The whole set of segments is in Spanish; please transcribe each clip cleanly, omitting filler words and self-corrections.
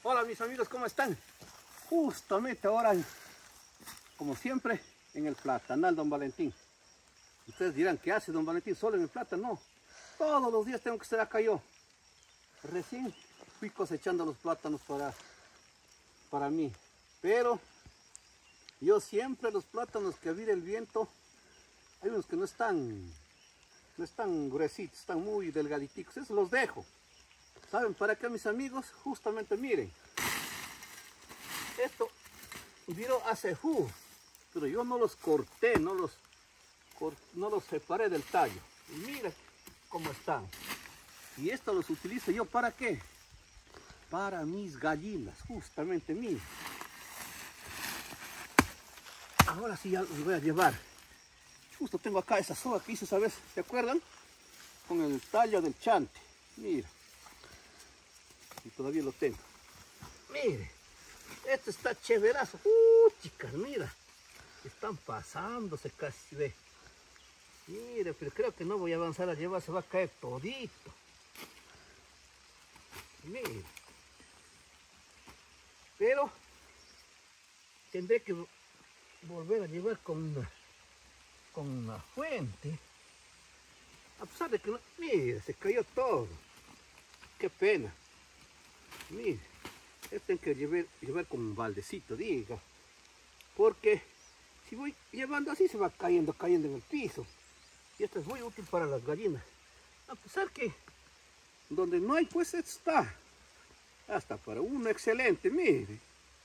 Hola mis amigos, ¿cómo están? Justamente ahora, como siempre, en el platanal Don Valentín. Ustedes dirán, ¿qué hace Don Valentín solo en el plátano? No, todos los días tengo que estar acá yo. Recién fui cosechando los plátanos para mí. Pero yo siempre los plátanos que vira el viento, hay unos que no están gruesitos, están muy delgaditos, esos los dejo. ¿Saben para qué, mis amigos? Justamente miren, esto viró hace pero yo no los corté, no los separé del tallo. Y mira cómo están. Y esto los utilizo yo ¿para qué? Para mis gallinas, justamente, miren. Ahora sí ya los voy a llevar. Justo tengo acá esa soga que hice, ¿sabes? ¿Se acuerdan? Con el tallo del chante. Mira. Y todavía lo tengo. Mire. Este está chéverazo. Chicas, mira. Están pasándose casi de. Mire, pero creo que no voy a avanzar a llevar. Se va a caer todito. Mire. Pero tendré que volver a llevar con una fuente. A pesar de que no, mire, se cayó todo. Qué pena. Mire, esto tengo que llevar con un baldecito, diga. Porque si voy llevando así se va cayendo en el piso. Y esto es muy útil para las gallinas. A pesar que donde no hay, pues está. Hasta para uno excelente, mire.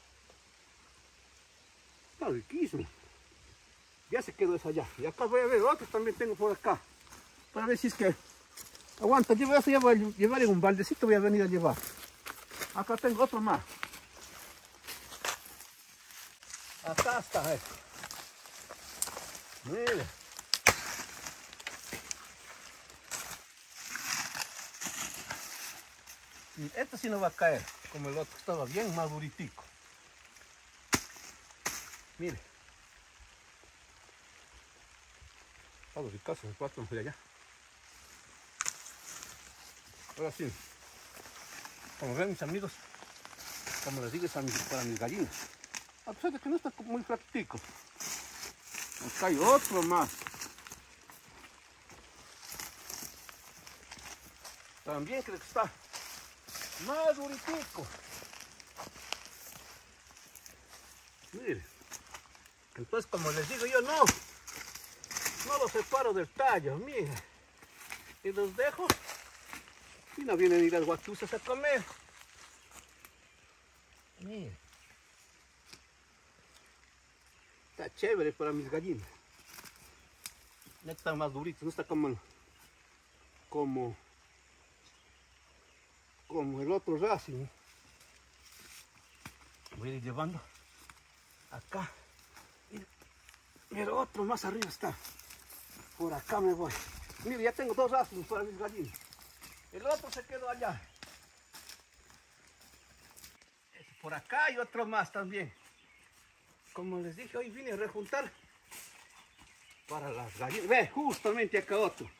Está riquísimo. Ya se quedó esa allá. Y acá voy a ver otros también tengo por acá. Para ver si es que aguanta. Llevo eso, ya voy a llevar en un baldecito, voy a venir a llevar. Acá tengo otro más. Acá está esto. Mire. Este sí no va a caer, como el otro estaba bien maduritico. Mire. Todos ricasos el plátano de allá. Ahora sí. Como ven, mis amigos, como les digo, es para mis gallinas. A pesar de que no está muy flaquitico. Acá hay otro más. También creo que está más duritico. Mire. Entonces, como les digo yo, no los separo del tallo, mire. Y los dejo. Y no vienen ni las guatuzas a comer. Mire. Está chévere para mis gallinas. Ya está más durito, no está como el otro racing. Voy a ir llevando acá. Pero otro más arriba está. Por acá me voy. Mire, ya tengo dos racings para mis gallinas. El otro se quedó allá. Por acá y otro más también. Como les dije, hoy vine a rejuntar para las gallinas. Ve, justamente acá otro.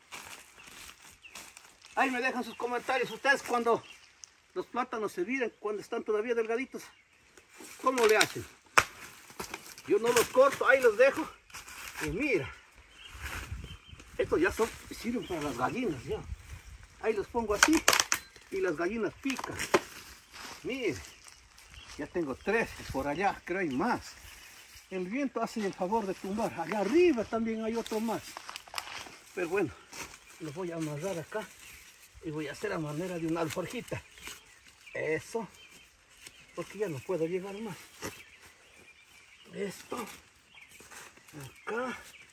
Ahí me dejan sus comentarios. Ustedes cuando los plátanos se viran, cuando están todavía delgaditos, ¿cómo le hacen? Yo no los corto, ahí los dejo. Y mira, estos ya sirven para las gallinas ya. Ahí los pongo así y las gallinas pican. Mire, ya tengo 3 por allá, creo hay más. El viento hace el favor de tumbar. Allá arriba también hay otro más. Pero bueno, los voy a amarrar acá y voy a hacer a manera de una alforjita. Eso, porque ya no puedo llevar más. Esto, acá,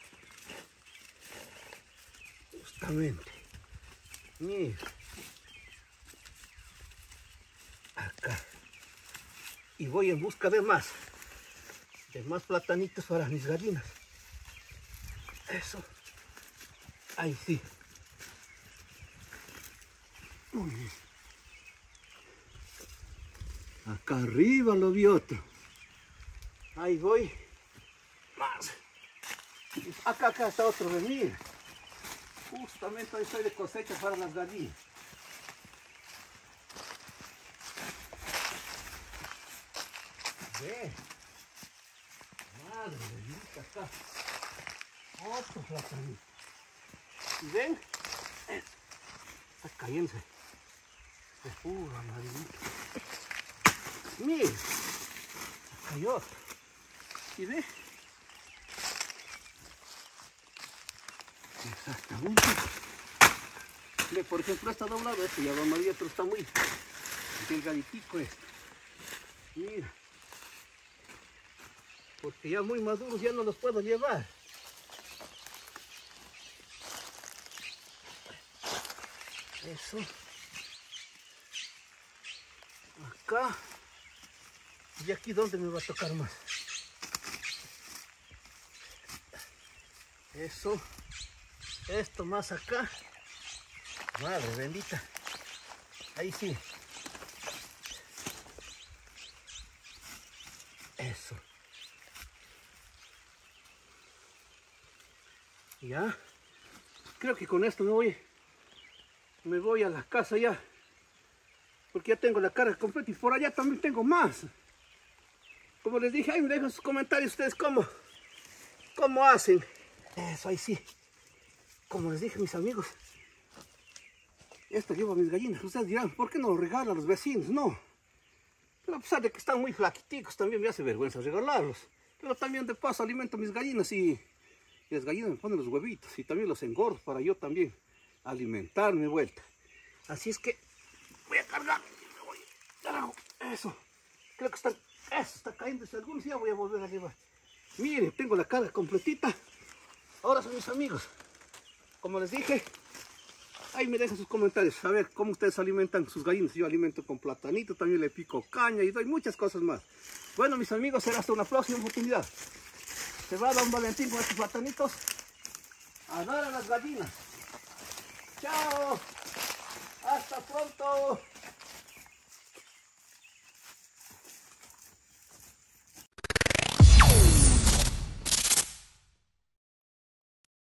justamente. Mira, acá. Y voy en busca de más platanitos para mis gallinas. Eso. Ahí sí. Muy bien. Acá arriba lo vi otro. Ahí voy. Más. Acá está otro de mí. Justamente hoy estoy de cosecha para las gallinas. Ve. Madre bendita acá. Otro platanito. ¿Y ven? Está cayéndose. De pura madrinita. Mira. Cayó otro. ¿Y ve? Exactamente. Ve, por ejemplo, está doblado este, ya va amarillo, pero está muy delgaditico este. Mira. Porque ya muy maduros ya no los puedo llevar. Eso. Acá. Y aquí donde me va a tocar más. Eso. Esto más acá. Madre bendita. Ahí sí. Eso. Ya. Creo que con esto me voy a la casa ya. Porque ya tengo la carga completa y por allá también tengo más. Como les dije, ahí me dejan sus comentarios ustedes cómo hacen. Eso, ahí sí. Como les dije, mis amigos, esto llevo a mis gallinas. Ustedes dirán, ¿por qué no lo regalan a los vecinos? No. Pero a pesar de que están muy flaquiticos, también me hace vergüenza regalarlos. Pero también de paso alimento a mis gallinas y las gallinas me ponen los huevitos y también los engordo para yo también alimentarme vuelta. Así es que voy a cargar. Eso. Creo que está cayendo. Si algunos ya voy a volver a llevar. Miren, tengo la carga completita. Ahora son mis amigos. Como les dije, ahí me dejan sus comentarios. A ver cómo ustedes alimentan sus gallinas. Yo alimento con platanito, también le pico caña y doy muchas cosas más. Bueno, mis amigos, será hasta una próxima oportunidad. Se va Don Valentín con estos platanitos a dar a las gallinas. ¡Chao! ¡Hasta pronto!